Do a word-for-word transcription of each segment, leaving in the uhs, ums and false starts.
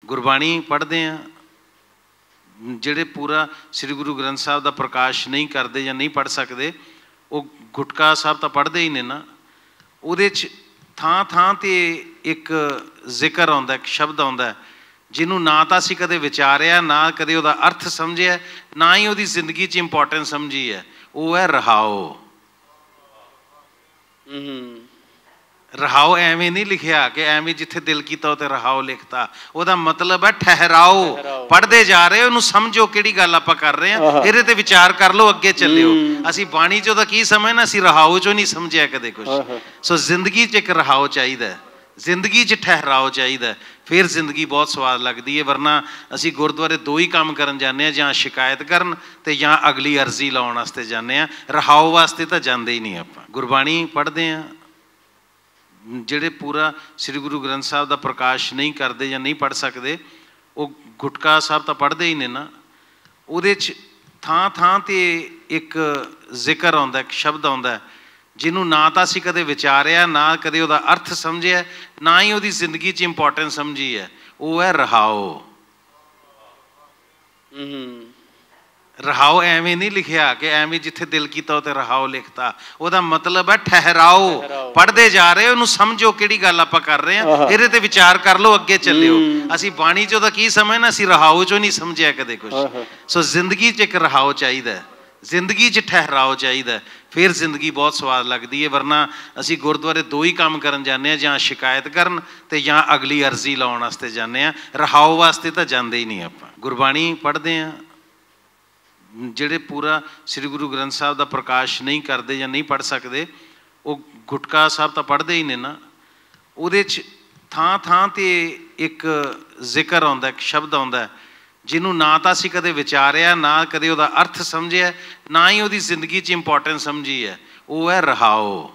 गुरबाणी पढ़ते हैं, ਜਿਹੜੇ पूरा श्री गुरु ग्रंथ साहब का प्रकाश नहीं करते या नहीं पढ़ सकते, वो गुटका साहब तो पढ़ते ही ने ना। ਉਹਦੇ 'ਚ ਥਾਂ ਥਾਂ 'ਤੇ ਇੱਕ ਜ਼ਿਕਰ ਆਉਂਦਾ, ਇੱਕ ਸ਼ਬਦ ਆਉਂਦਾ ਜਿਹਨੂੰ ਨਾ ਤਾਂ ਅਸੀਂ ਕਦੇ ਵਿਚਾਰਿਆ, ਨਾ ਕਦੇ ਉਹਦਾ ਅਰਥ ਸਮਝਿਆ, ਨਾ ਹੀ ਉਹਦੀ ਜ਼ਿੰਦਗੀ 'ਚ ਇੰਪੋਰਟੈਂਸ ਸਮਝੀ ਹੈ। ਉਹ ਹੈ ਰਹਾਓ। ਰਹਾਓ ਐਵੇਂ ਨਹੀਂ ਲਿਖਿਆ ਕਿ ਐਵੇਂ ਜਿੱਥੇ ਦਿਲ ਕੀਤਾ ਉੱਥੇ ਰਹਾਓ ਲਿਖਤਾ। ਉਹਦਾ ਮਤਲਬ ਹੈ ਠਹਿਰਾਓ। ਪੜ੍ਹਦੇ ਜਾ ਰਹੇ ਉਹਨੂੰ ਸਮਝੋ ਕਿਹੜੀ ਗੱਲ ਆਪਾਂ ਕਰ ਰਹੇ ਹਾਂ, ਇਹਦੇ ਤੇ ਵਿਚਾਰ ਕਰ ਲਓ, ਅੱਗੇ ਚੱਲਿਓ। ਅਸੀਂ ਬਾਣੀ 'ਚ ਉਹਦਾ ਕੀ ਸਮਝਣਾ, ਅਸੀਂ ਰਹਾਓ 'ਚੋਂ ਨਹੀਂ ਸਮਝਿਆ ਕਦੇ ਕੁਛ। ਸੋ ਜ਼ਿੰਦਗੀ 'ਚ ਇੱਕ ਰਹਾਓ ਚਾਹੀਦਾ, ਜ਼ਿੰਦਗੀ 'ਚ ਠਹਿਰਾਓ ਚਾਹੀਦਾ, ਫਿਰ ਜ਼ਿੰਦਗੀ ਬਹੁਤ ਸਵਾਦ ਲੱਗਦੀ ਹੈ। ਵਰਨਾ ਅਸੀਂ ਗੁਰਦੁਆਰੇ ਦੋ ਹੀ ਕੰਮ ਕਰਨ ਜਾਂਦੇ ਹਾਂ, ਜਾਂ ਸ਼ਿਕਾਇਤ ਕਰਨ ਅਤੇ ਜਾਂ ਅਗਲੀ ਅਰਜ਼ੀ ਲਾਉਣ ਵਾਸਤੇ ਜਾਂਦੇ ਹਾਂ। ਰਹਾਓ ਵਾਸਤੇ ਤਾਂ ਜਾਂਦੇ ਹੀ ਨਹੀਂ ਆਪਾਂ। ਗੁਰਬਾਣੀ ਪੜ੍ਹਦੇ ਹਾਂ, ਜਿਹੜੇ ਪੂਰਾ ਸ਼੍ਰੀ ਗੁਰੂ ਗ੍ਰੰਥ ਸਾਹਿਬ ਦਾ ਪ੍ਰਕਾਸ਼ ਨਹੀਂ ਕਰਦੇ ਜਾਂ ਨਹੀਂ ਪੜ੍ਹ ਸਕਦੇ, ਉਹ ਗੁਟਕਾ ਸਾਹਿਬ ਤਾਂ ਪੜ੍ਹਦੇ ਹੀ ਨੇ ਨਾ। ਉਹਦੇ 'ਚ ਥਾਂ ਥਾਂ 'ਤੇ ਇੱਕ ਜ਼ਿਕਰ ਆਉਂਦਾ, ਇੱਕ ਸ਼ਬਦ ਆਉਂਦਾ ਜਿਹਨੂੰ ਨਾ ਤਾਂ ਅਸੀਂ ਕਦੇ ਵਿਚਾਰਿਆ, ਨਾ ਕਦੇ ਉਹਦਾ ਅਰਥ ਸਮਝਿਆ, ਨਾ ਹੀ ਉਹਦੀ ਜ਼ਿੰਦਗੀ 'ਚ ਇੰਪੋਰਟੈਂਸ ਸਮਝੀ ਹੈ। ਉਹ ਹੈ ਰਹਾਓ। ਰਹਾਓ ਐਵੇਂ ਨਹੀਂ ਲਿਖਿਆ ਕਿ ਐਵੇਂ ਜਿੱਥੇ ਦਿਲ ਕੀਤਾ ਉੱਥੇ ਰਹਾਓ ਲਿਖਤਾ। ਉਹਦਾ ਮਤਲਬ ਹੈ ਠਹਿਰਾਓ। ਪੜ੍ਹਦੇ ਜਾ ਰਹੇ ਉਹਨੂੰ ਸਮਝੋ ਕਿਹੜੀ ਗੱਲ ਆਪਾਂ ਕਰ ਰਹੇ ਹਾਂ, ਇਹਦੇ ਤੇ ਵਿਚਾਰ ਕਰ ਲਓ, ਅੱਗੇ ਚੱਲਿਓ। ਅਸੀਂ ਬਾਣੀ 'ਚ ਉਹਦਾ ਕੀ ਸਮਝਣਾ, ਅਸੀਂ ਰਹਾਓ 'ਚੋਂ ਨਹੀਂ ਸਮਝਿਆ ਕਦੇ ਕੁਛ। ਸੋ ਜ਼ਿੰਦਗੀ 'ਚ ਇੱਕ ਰਹਾਓ ਚਾਹੀਦਾ, ਜ਼ਿੰਦਗੀ 'ਚ ਠਹਿਰਾਓ ਚਾਹੀਦਾ, ਫਿਰ ਜ਼ਿੰਦਗੀ ਬਹੁਤ ਸਵਾਦ ਲੱਗਦੀ ਹੈ। ਵਰਨਾ ਅਸੀਂ ਗੁਰਦੁਆਰੇ ਦੋ ਹੀ ਕੰਮ ਕਰਨ ਜਾਂਦੇ ਹਾਂ, ਜਾਂ ਸ਼ਿਕਾਇਤ ਕਰਨ ਅਤੇ ਜਾਂ ਅਗਲੀ ਅਰਜ਼ੀ ਲਾਉਣ ਵਾਸਤੇ ਜਾਂਦੇ ਹਾਂ। ਰਹਾਓ ਵਾਸਤੇ ਤਾਂ ਜਾਂਦੇ ਹੀ ਨਹੀਂ ਆਪਾਂ। ਗੁਰਬਾਣੀ ਪੜ੍ਹਦੇ ਹਾਂ, ਜਿਹੜੇ ਪੂਰਾ ਸ਼੍ਰੀ ਗੁਰੂ ਗ੍ਰੰਥ ਸਾਹਿਬ ਦਾ ਪ੍ਰਕਾਸ਼ ਨਹੀਂ ਕਰਦੇ ਜਾਂ ਨਹੀਂ ਪੜ੍ਹ ਸਕਦੇ, ਉਹ ਗੁਟਕਾ ਸਾਹਿਬ ਤਾਂ ਪੜ੍ਹਦੇ ਹੀ ਨੇ ਨਾ। ਉਹਦੇ 'ਚ ਥਾਂ ਥਾਂ 'ਤੇ ਇੱਕ ਜ਼ਿਕਰ ਆਉਂਦਾ, ਇੱਕ ਸ਼ਬਦ ਆਉਂਦਾ ਜਿਹਨੂੰ ਨਾ ਤਾਂ ਅਸੀਂ ਕਦੇ ਵਿਚਾਰਿਆ, ਨਾ ਕਦੇ ਉਹਦਾ ਅਰਥ ਸਮਝਿਆ, ਨਾ ਹੀ ਉਹਦੀ ਜ਼ਿੰਦਗੀ 'ਚ ਇੰਪੋਰਟੈਂਸ ਸਮਝੀ ਹੈ। ਉਹ ਹੈ ਰਹਾਓ।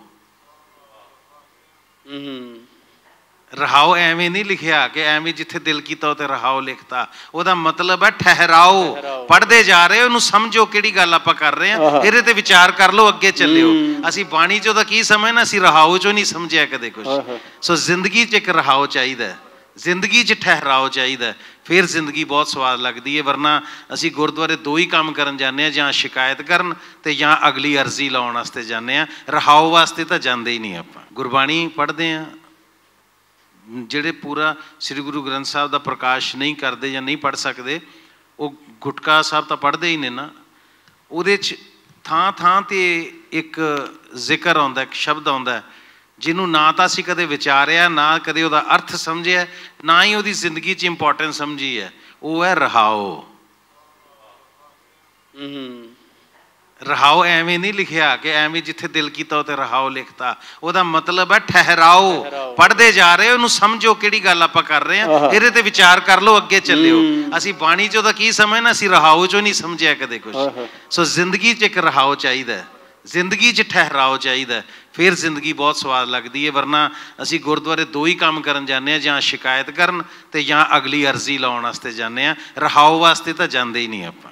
ਰਹਾਓ ਐਵੇਂ ਨਹੀਂ ਲਿਖਿਆ ਕਿ ਐਵੇਂ ਜਿੱਥੇ ਦਿਲ ਕੀਤਾ ਉੱਥੇ ਰਹਾਓ ਲਿਖਤਾ। ਉਹਦਾ ਮਤਲਬ ਹੈ ਠਹਿਰਾਓ। ਪੜ੍ਹਦੇ ਜਾ ਰਹੇ ਉਹਨੂੰ ਸਮਝੋ ਕਿਹੜੀ ਗੱਲ ਆਪਾਂ ਕਰ ਰਹੇ ਹਾਂ, ਇਹਦੇ ਤੇ ਵਿਚਾਰ ਕਰ ਲਓ, ਅੱਗੇ ਚੱਲਿਓ। ਅਸੀਂ ਬਾਣੀ 'ਚ ਉਹਦਾ ਕੀ ਸਮਝਣਾ, ਅਸੀਂ ਰਹਾਓ 'ਚੋਂ ਨਹੀਂ ਸਮਝਿਆ ਕਦੇ ਕੁਛ। ਸੋ ਜ਼ਿੰਦਗੀ 'ਚ ਇੱਕ ਰਹਾਓ ਚਾਹੀਦਾ, ਜ਼ਿੰਦਗੀ 'ਚ ਠਹਿਰਾਓ ਚਾਹੀਦਾ, ਫਿਰ ਜ਼ਿੰਦਗੀ ਬਹੁਤ ਸਵਾਦ ਲੱਗਦੀ ਹੈ। ਵਰਨਾ ਅਸੀਂ ਗੁਰਦੁਆਰੇ ਦੋ ਹੀ ਕੰਮ ਕਰਨ ਜਾਂਦੇ ਹਾਂ, ਜਾਂ ਸ਼ਿਕਾਇਤ ਕਰਨ ਅਤੇ ਜਾਂ ਅਗਲੀ ਅਰਜ਼ੀ ਲਾਉਣ ਵਾਸਤੇ ਜਾਂਦੇ ਹਾਂ। ਰਹਾਓ ਵਾਸਤੇ ਤਾਂ ਜਾਂਦੇ ਹੀ ਨਹੀਂ ਆਪਾਂ। ਗੁਰਬਾਣੀ ਪੜ੍ਹਦੇ ਹਾਂ, ਜਿਹੜੇ ਪੂਰਾ ਸ਼੍ਰੀ ਗੁਰੂ ਗ੍ਰੰਥ ਸਾਹਿਬ ਦਾ ਪ੍ਰਕਾਸ਼ ਨਹੀਂ ਕਰਦੇ ਜਾਂ ਨਹੀਂ ਪੜ੍ਹ ਸਕਦੇ, ਉਹ ਗੁਟਕਾ ਸਾਹਿਬ ਤਾਂ ਪੜ੍ਹਦੇ ਹੀ ਨੇ ਨਾ। ਉਹਦੇ 'ਚ ਥਾਂ ਥਾਂ 'ਤੇ ਇੱਕ ਜ਼ਿਕਰ ਆਉਂਦਾ, ਇੱਕ ਸ਼ਬਦ ਆਉਂਦਾ ਜਿਹਨੂੰ ਨਾ ਤਾਂ ਅਸੀਂ ਕਦੇ ਵਿਚਾਰਿਆ, ਨਾ ਕਦੇ ਉਹਦਾ ਅਰਥ ਸਮਝਿਆ, ਨਾ ਹੀ ਉਹਦੀ ਜ਼ਿੰਦਗੀ 'ਚ ਇੰਪੋਰਟੈਂਸ ਸਮਝੀ ਹੈ। ਉਹ ਹੈ ਰਹਾਓ। ਰਹਾਓ ਐਵੇਂ ਨਹੀਂ ਲਿਖਿਆ ਕਿ ਐਵੇਂ ਜਿੱਥੇ ਦਿਲ ਕੀਤਾ ਉੱਥੇ ਰਹਾਓ ਲਿਖਤਾ। ਉਹਦਾ ਮਤਲਬ ਹੈ ਠਹਿਰਾਓ। ਪੜ੍ਹਦੇ ਜਾ ਰਹੇ ਉਹਨੂੰ ਸਮਝੋ ਕਿਹੜੀ ਗੱਲ ਆਪਾਂ ਕਰ ਰਹੇ ਹਾਂ, ਇਹਦੇ ਤੇ ਵਿਚਾਰ ਕਰ ਲਓ, ਅੱਗੇ ਚੱਲਿਓ। ਅਸੀਂ ਬਾਣੀ 'ਚ ਉਹਦਾ ਕੀ ਸਮਝਣਾ, ਅਸੀਂ ਰਹਾਓ 'ਚੋਂ ਨਹੀਂ ਸਮਝਿਆ ਕਦੇ ਕੁਛ। ਸੋ ਜ਼ਿੰਦਗੀ 'ਚ ਇੱਕ ਰਹਾਓ ਚਾਹੀਦਾ, ਜ਼ਿੰਦਗੀ 'ਚ ਠਹਿਰਾਓ ਚਾਹੀਦਾ, ਫਿਰ ਜ਼ਿੰਦਗੀ ਬਹੁਤ ਸਵਾਦ ਲੱਗਦੀ ਹੈ। ਵਰਨਾ ਅਸੀਂ ਗੁਰਦੁਆਰੇ ਦੋ ਹੀ ਕੰਮ ਕਰਨ ਜਾਂਦੇ ਹਾਂ, ਜਾਂ ਸ਼ਿਕਾਇਤ ਕਰਨ ਅਤੇ ਜਾਂ ਅਗਲੀ ਅਰਜ਼ੀ ਲਾਉਣ ਵਾਸਤੇ ਜਾਂਦੇ ਹਾਂ। ਰਹਾਓ ਵਾਸਤੇ ਤਾਂ ਜਾਂਦੇ ਹੀ ਨਹੀਂ ਆਪਾਂ।